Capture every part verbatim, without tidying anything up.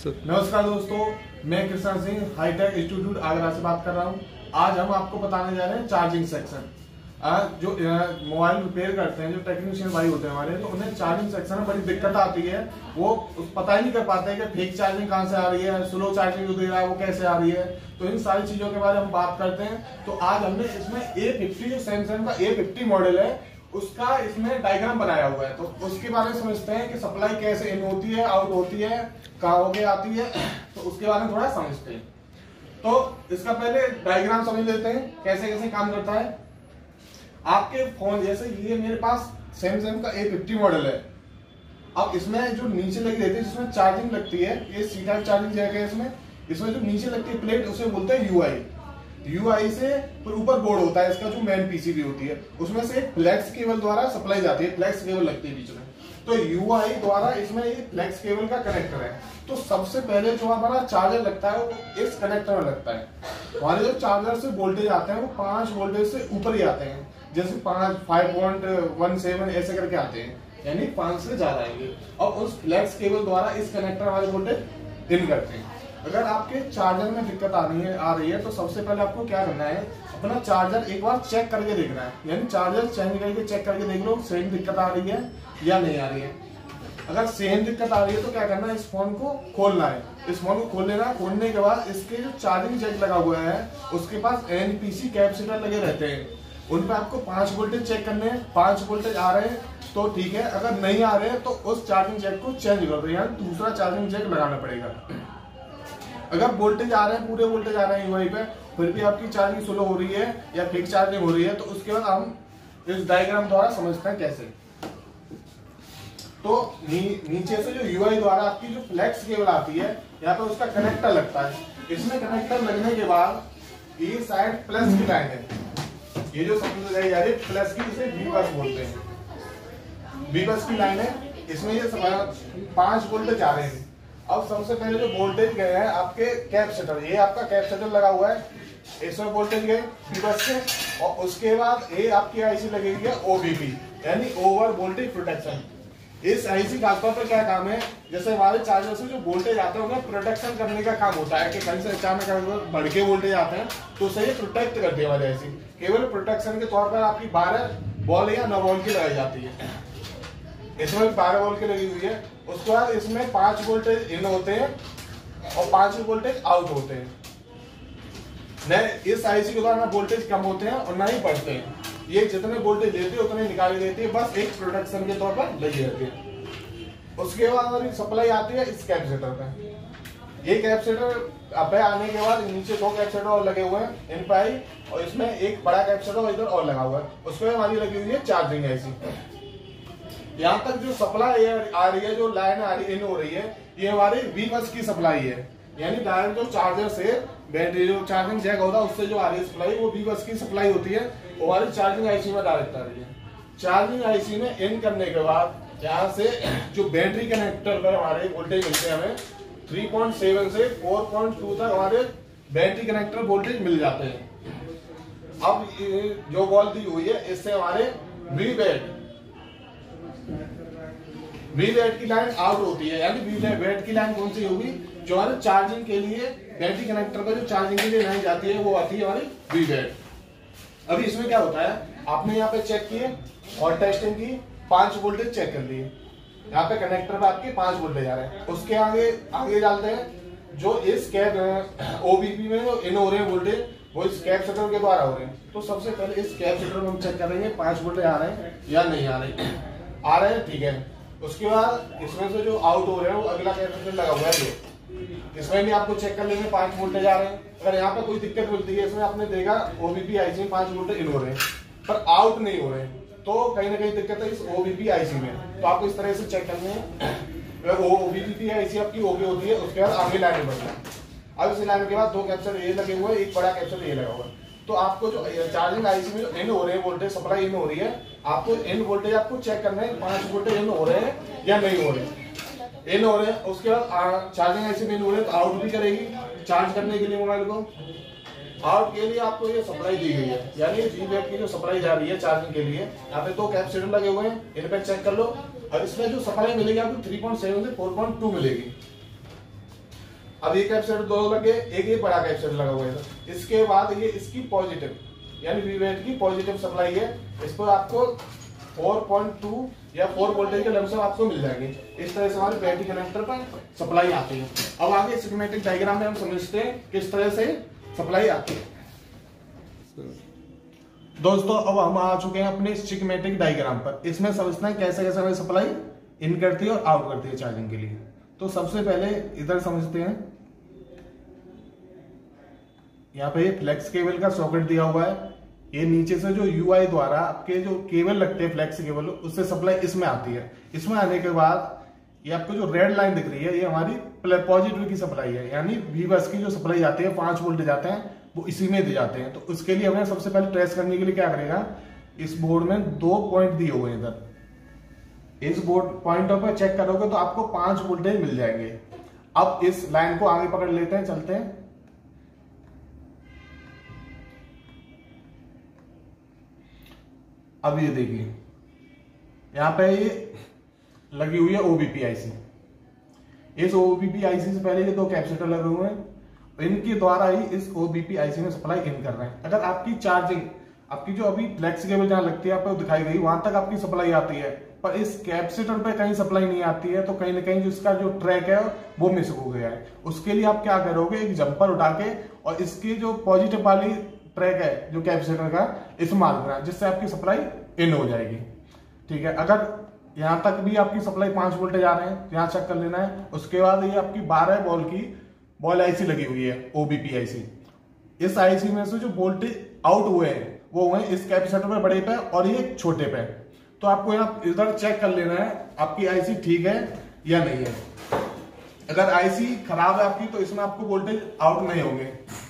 नमस्कार दोस्तों, मैं कृष्णा सिंह हाईटेक इंस्टीट्यूट आगरा से बात कर रहा हूं। आज हम आपको बताने जा रहे हैं चार्जिंग सेक्शन। जो मोबाइल रिपेयर करते हैं, जो टेक्नीशियन भाई होते हैं हमारे, तो उन्हें चार्जिंग सेक्शन में बड़ी दिक्कत आती है। वो पता ही नहीं कर पाते कि फेक चार्जिंग कहां से आ रही है, स्लो चार्जिंग जो दे रहा है वो कैसे आ रही है। तो इन सारी चीजों के बारे में हम बात करते हैं। तो आज हमने इसमें ए फिफ्टी जो सैमसंग का ए फिफ्टी मॉडल है उसका इसमें डायग्राम बनाया हुआ है। तो उसके बारे में समझते हैं कि सप्लाई कैसे इन होती है, आउट होती है, कहाँ होके आती है, तो उसके बारे में थोड़ा समझते हैं। तो इसका पहले डायग्राम समझ लेते हैं कैसे कैसे काम करता है। आपके फोन जैसे ये मेरे पास सैमसंग का ए फिफ्टी मॉडल है। अब इसमें जो नीचे लगी रहती है जिसमें चार्जिंग लगती है, ये सीधा चार्जिंग जैक है। इसमें इसमें जो नीचे लगती है प्लेट उसे बोलते हैं यूआई। यूआई से फिर ऊपर बोर्ड होता है इसका, जो मेन पीसीबी होती है, उसमें से फ्लेक्स केबल द्वारा सप्लाई जाती है। फ्लेक्स केबल लगती है बीच में, तो यूआई द्वारा इसमें ये फ्लेक्स केबल का कनेक्टर है। तो सबसे पहले जो हमारा चार्जर लगता है वो इस कनेक्टर में लगता है। हमारे जो चार्जर से वोल्टेज आते हैं वो पांच वोल्टेज से ऊपर ही आते हैं, जैसे पांच फाइव पॉइंट वन सेवन ऐसे करके आते हैं, यानी पांच से ज्यादा आएंगे। और उस फ्लेक्स केबल द्वारा इस कनेक्टर वाले वोल्टेज इन करते हैं। अगर आपके चार्जर में दिक्कत आ रही है आ रही है तो सबसे पहले आपको क्या करना है, अपना चार्जर एक बार चेक करके देखना है। यानी चार्जर चेंज करके चेक करके देख लो सेम दिक्कत आ रही है या नहीं आ रही है। अगर सेम दिक्कत आ रही है तो क्या करना है, इस फोन को खोलना है। इस फोन को खोल लेना। खोलने के बाद इसके जो चार्जिंग जैक लगा हुआ है उसके पास एनपीसी कैपेसिटर लगे रहते हैं। उन पर आपको पांच वोल्टेज चेक करने हैं। पांच वोल्टेज आ रहे हैं तो ठीक है, अगर नहीं आ रहे हैं तो उस चार्जिंग जैक को चेंज कर दो, यानी दूसरा चार्जिंग जैक लगाना पड़ेगा। अगर वोल्टेज आ रहे हैं, पूरे वोल्टेज आ रहे हैं यूआई पे, फिर भी आपकी चार्जिंग स्लो हो रही है या फिक्स चार्जिंग हो रही है, तो उसके बाद हम इस डायग्राम द्वारा समझते हैं कैसे। तो नी, नीचे से जो यूआई द्वारा आपकी जो फ्लेक्स केबल आती है, यहाँ पे उसका कनेक्टर लगता है। इसमें कनेक्टर लगने के बाद ये साइड प्लस की लाइन है, ये जो समझ जा रही है प्लस की, इसे बी बस बोलते हैं। बी बस की लाइन है, इसमें ये पांच वोल्टेज आ रहे हैं। अब सबसे पहले जो वोल्टेज गए हैं आपके कैपेसिटर, ये आपका कैपेसिटर लगा हुआ है, इसमें वोल्टेज गए बी बस से। और उसके बाद ये आपकी आईसी लगेगी है ओबीपी, यानी ओवर वोल्टेज प्रोटेक्शन। इस आईसी का आमतौर पर क्या काम है, जैसे हमारे चार्जर से जो वोल्टेज आते हैं उन्हें प्रोटेक्शन करने का काम होता है कि कहीं से अचानक बढ़ के वोल्टेज आते हैं तो उसे ये प्रोटेक्ट करती है हमारी आईसी। केवल प्रोटेक्शन के तौर पर आपकी बारह बॉल या नौ बॉल की लगाई जाती है। इसमें बारह वोल्ट की लगी हुई है। उसके बाद इसमें पांच वोल्टेज इन होते हैं और पांच वोल्टेज आउट होते हैं। न इस आईसी के द्वारा ना वोल्टेज कम होते हैं और ना ही बढ़ते हैं। ये जितने वोल्टेज लेती है उतने निकाल देती है, बस एक प्रोटेक्शन के तौर पर लगी रहती है। उसके बाद सप्लाई आती है इस कैपेसिटर पे। ये कैपेसिटर अब आने के बाद नीचे दो कैपेसिटर और लगे हुए हैं इन पे आई, और इसमें एक बड़ा कैपेसिटर इधर और लगा हुआ है, उसमें हमारी लगी हुई है चार्जिंग आईसी। यहाँ तक जो सप्लाई आ रही है, जो लाइन आ रही इन हो रही है, ये हमारी वी बस की सप्लाई है। यानी डायरेक्ट जो चार्जर से बैटरी जो चार्जिंग जैक होता है उससे जो आ रही है सप्लाई, वो वी बस की सप्लाई होती है, वो हमारी चार्जिंग आईसी में डायरेक्ट आ रही है। चार्जिंग आईसी में इन करने के बाद यहाँ से जो बैटरी कनेक्टर पर हमारे वोल्टेज मिलते हैं, हमें थ्री पॉइंट सेवन से फोर पॉइंट टू तक हमारे बैटरी कनेक्टर वोल्टेज मिल जाते हैं। अब जो बॉल दी हुई है इससे हमारे वी बैट वी बैट की लाइन आउट होती है। यानी वी बैट की लाइन कौन सी होगी, जो हमारे चार्जिंग के लिए बैटरी कनेक्टर पर जो चार्जिंग के लिए लाइन जाती है वो आती है हमारी वी बैट। अभी इसमें क्या होता है, आपने यहाँ पे चेक किए और टेस्टिंग की, पांच वोल्टेज चेक कर लिए। यहाँ पे कनेक्टर पे आपके पांच वोल्टेज आ रहे हैं। उसके आगे आगे डालते हैं जो इस कैप ओबीपी में जो इन हो रहे हैं वोल्टेज, वो इस कैपेसिटर के द्वारा हो रहे हैं। तो सबसे पहले इस कैपेसिटर में हम चेक करेंगे पांच वोल्टेज आ रहे हैं या नहीं आ रहे हैं। आ रहे हैं, ठीक है। उसके बाद इसमें से जो आउट हो रहे हैं वो अगला कैपेसिटर लगा हुआ है, ये इसमें भी आपको चेक कर लेंगे पांच वोल्टेज आ रहे हैं। अगर यहाँ पे कोई दिक्कत मिलती है, इसमें आपने देखा ओबीपी आईसी में पांच वोल्टेज इन हो रहे हैं पर आउट नहीं हो रहे हैं, तो कहीं ना कहीं दिक्कत है इस ओबीपी आईसी में। तो आपको इस तरह से चेक करने हैं। ओबीपी आईसी आपकी ओके होती है, उसके बाद आगे लाइन बढ़ना है। अब इस लाइन के बाद दो कैपेसिटर ये लगे हुए हैं, एक बड़ा कैपेसिटर ये लगा हुआ है। तो आपको जो चार्जिंग आईसी में जो इन हो रहे हैं वोल्टेज सप्लाई इन हो रही है, आपको इन वोल्टेज आपको चेक करना है पांच वोल्टेज इन हो रहे हैं या नहीं हो रहे हैं। इन हो रहे हैं, उसके बाद चार्जिंग आईसी में इन हो रहे हैं तो आउट भी करेगी चार्ज करने के लिए मोबाइल को। आउट के लिए आपको ये सप्लाई दी गई है, यानी वी बैट की जो सप्लाई जा रही है चार्जिंग के लिए। यहाँ पे दो कैपेसिटर लगे हुए हैं, इन पे चेक कर लो। और इसमें जो सप्लाई मिलेगी आपको थ्री पॉइंट सेवन से फोर पॉइंट टू मिलेगी। अब ये कैपेसिटर दो लगे, एक ये बड़ा कैपेसिटर लगा हुआ है। इसके बाद ये इसकी पॉजिटिव यानी वी बैट की पॉजिटिव सप्लाई है, इस पर आपको चार पॉइंट दो या चार वोल्टेज के लमसम आपको मिल जाएंगे। इस तरह से हमारे बैटरी कनेक्टर पर सप्लाई आती है। अब आगे स्कीमेटिक डायग्राम में हम समझते हैं किस तरह से सप्लाई आती है। दोस्तों अब हम आ चुके हैं अपने स्कीमेटिक डायग्राम पर। इसमें समझना है कैसे कैसे हमें सप्लाई इन करती है और आउट करती है चार्जिंग के लिए। तो सबसे पहले इधर समझते हैं, यहाँ पे फ्लेक्स केबल का सॉकेट दिया हुआ है। ये नीचे से जो यूआई द्वारा आपके जो केबल लगते हैं फ्लेक्स केबल, उससे सप्लाई इसमें आती है। इसमें आने के बाद ये आपको जो रेड लाइन दिख रही है ये हमारी पॉजिटिव की सप्लाई है, यानी वी बस की जो सप्लाई आती है, पांच वोल्ट जाते हैं वो इसी में दे जाते हैं। तो उसके लिए हमें सबसे पहले ट्रेस करने के लिए क्या करेगा, इस बोर्ड में दो पॉइंट दिए हुए हैं इधर, इस बोर्ड पॉइंटों पर चेक करोगे तो आपको पांच वोल्टेज मिल जाएंगे। अब इस लाइन को आगे पकड़ लेते हैं, चलते हैं। अब ये देखिए यहां पे ये लगी हुई है ओबीपी आईसी। इस ओबीपी आईसी से पहले ये दो कैपेसिटर लगे हुए हैं, इनके द्वारा ही इस ओबीपी आईसी में सप्लाई इन कर रहे हैं। अगर आपकी चार्जिंग आपकी जो अभी फ्लेक्स केबल जहां लगती है आपको दिखाई गई, वहां तक आपकी सप्लाई आती है, पर इस कैपेसिटर पे कहीं सप्लाई नहीं आती है, तो कहीं ना कहीं जिसका जो ट्रैक है वो मिस हो गया है। उसके लिए आप क्या करोगे, एक जंपर उठा के और इसकी जो पॉजिटिव वाली ट्रैक है जो कैपेसिटर का, इस्तेमाल करना, जिससे आपकी सप्लाई इन हो जाएगी। ठीक है, अगर यहां तक भी आपकी सप्लाई पांच वोल्टेज आ रहे हैं तो यहां चेक कर लेना है। उसके बाद ये आपकी बारह वोल्ट की बॉल आईसी लगी हुई है, ओबीपी आईसी। इस आईसी में से जो वोल्टेज आउट हुए हैं वो हुए इस कैपेसिटर पे बड़े पे और ये छोटे पे। तो आपको यहाँ इधर चेक कर लेना है आपकी आईसी ठीक है या नहीं है। अगर आईसी खराब है आपकी तो इसमें आपको वोल्टेज आउट नहीं होंगे।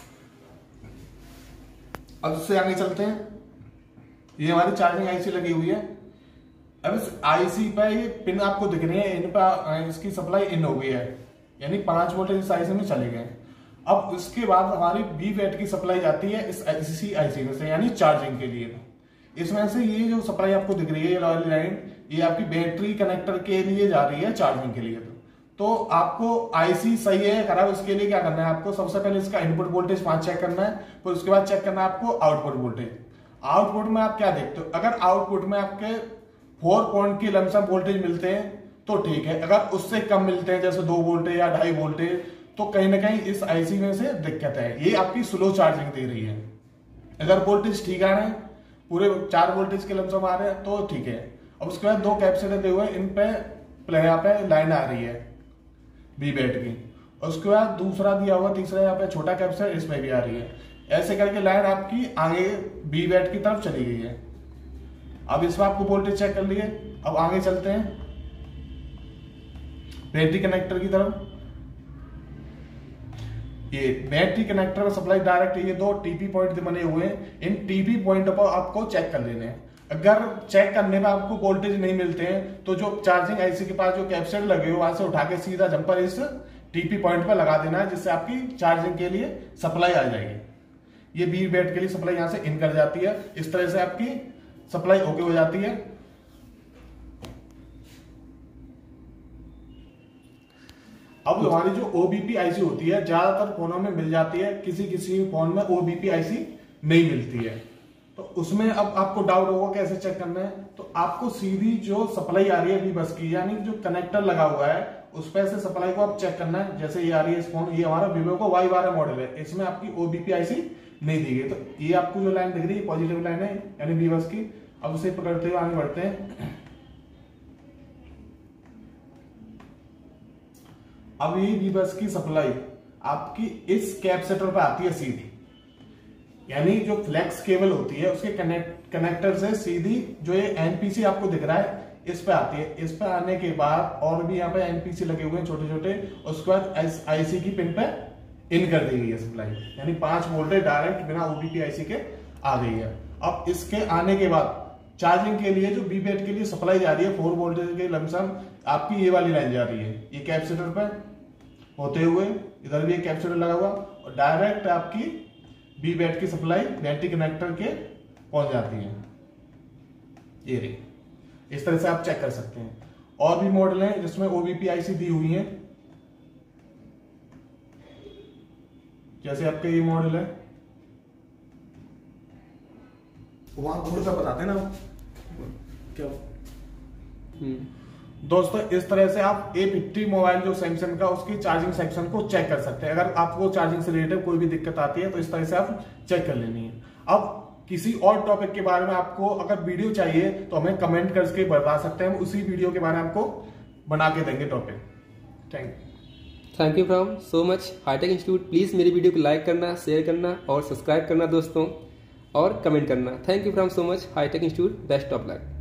अब इससे आगे चलते हैं। ये हमारी चार्जिंग आईसी लगी हुई है। अब इस आईसी पे ये पिन आपको दिख रही है, इन पर इसकी सप्लाई इन हो गई है, यानी पांच वोल्टेज इस आईसी में चले गए। अब इसके बाद हमारी वी बैट की सप्लाई जाती है इस आईसी आईसी में से, यानी चार्जिंग के लिए। इसमें से ये जो सप्लाई आपको दिख रही है ये वाली लाइन, ये आपकी बैटरी कनेक्टर के लिए जा रही है चार्जिंग के लिए। तो आपको आईसी सही है खराब, उसके लिए क्या करना है, आपको सबसे पहले इसका इनपुट वोल्टेज पांच चेक करना है, फिर उसके बाद चेक करना है आपको आउटपुट वोल्टेज। आउटपुट में आप क्या देखते हो, अगर आउटपुट में आपके फोर पॉइंट की लमसम वोल्टेज मिलते हैं तो ठीक है। अगर उससे कम मिलते हैं जैसे दो वोल्टेज या ढाई वोल्टेज, तो कहीं ना कहीं इस आईसी में से दिक्कत है, ये आपकी स्लो चार्जिंग दे रही है। अगर वोल्टेज ठीक आ रहे हैं, पूरे चार वोल्टेज के लमसम आ रहे हैं तो ठीक है। अब उसके बाद दो कैपेसिटर दिए हुए, इन पे यहाँ पे लाइन आ रही है वी बैट की। उसके बाद दूसरा दिया हुआ तीसरा यहाँ पे छोटा कैपेसिटर, इसमें भी आ रही है। ऐसे करके लाइन आपकी आगे वी बैट की तरफ चली गई है। अब इसमें आपको वोल्टेज चेक कर लिए। अब आगे चलते हैं बैटरी कनेक्टर की तरफ। ये बैटरी कनेक्टर में सप्लाई डायरेक्ट, ये दो टीपी पॉइंट बने हुए हैं, इन टीपी पॉइंट पर आपको चेक कर लेने हैं। अगर चेक करने में आपको वोल्टेज नहीं मिलते हैं तो जो चार्जिंग आईसी के पास जो कैपेसिटर लगे हुए वहां से उठा के सीधा जंपर इस टीपी पॉइंट पर लगा देना है, जिससे आपकी चार्जिंग के लिए सप्लाई आ जाएगी। ये वी बैट के लिए सप्लाई यहां से इन कर जाती है। इस तरह से आपकी सप्लाई ओके हो जाती है। अब हमारी जो ओबीपी आईसी होती है ज्यादातर फोनों में मिल जाती है, किसी किसी फोन में ओबीपी आईसी नहीं मिलती है। तो उसमें अब आपको डाउट होगा कैसे चेक करना है, तो आपको सीधी जो सप्लाई आ रही है वी बस की, यानी जो कनेक्टर लगा हुआ है उस पर से सप्लाई को आप चेक करना है। जैसे ये आ रही है इस फोन, ये हमारा वीवो का वाई बारह मॉडल है, इसमें आपकी ओबीपी आईसी नहीं दी गई। तो ये आपको जो लाइन दिख रही है पॉजिटिव लाइन है, यानी वी बस की। अब उसे पकड़ते हुए आगे बढ़ते हैं। अब ये वी बस की सप्लाई आपकी इस कैपेसिटर पे आती है सीधी, यानी जो फ्लेक्स केबल होती है उसके कनेक्ट कनेक्टर से सीधी जो ये एनपीसी आपको दिख रहा है इस पे आती है। इस पे आने के बाद और भी यहाँ पे एनपीसी लगे हुए हैं छोटे छोटे, उसके बाद आईसी की पिन पे इन कर दी गई है सप्लाई, यानी पांच वोल्टेज डायरेक्ट बिना ओबीपी आईसी के आ गई है। अब इसके आने के बाद चार्जिंग के लिए जो वी बैट के लिए सप्लाई जा रही है फोर वोल्टेज के लमसम, आपकी ये वाली लाइन जा रही है, ये कैपेसिटर पे होते हुए इधर भी एक कैपेसिटर लगा हुआ और डायरेक्ट आपकी वी बैट की सप्लाई बैटरी कनेक्टर के पहुंच जाती है। ये रही, इस तरह से आप चेक कर सकते हैं। और भी मॉडल हैं जिसमें ओबीपी आईसी दी हुई है। जैसे आपके ये मॉडल है, वहां बोर्ड पे बताते हैं ना क्या। दोस्तों इस तरह से आप ए फिफ्टी मोबाइल जो सैमसंग का, उसकी चार्जिंग सेक्शन को चेक कर सकते हैं। अगर आपको चार्जिंग से रिलेटेड कोई भी दिक्कत आती है तो इस तरह से आप चेक कर लेनी है। अब किसी और टॉपिक के बारे में आपको अगर वीडियो चाहिए तो हमें कमेंट करके बता सकते हैं, हम उसी वीडियो के बारे में आपको बना के देंगे topic. Thank you thank you from so much hitech institute. Please मेरी वीडियो को लाइक करना, शेयर करना और सब्सक्राइब करना दोस्तों, और कमेंट करना। Thank you from so much hitech institute. Best of luck.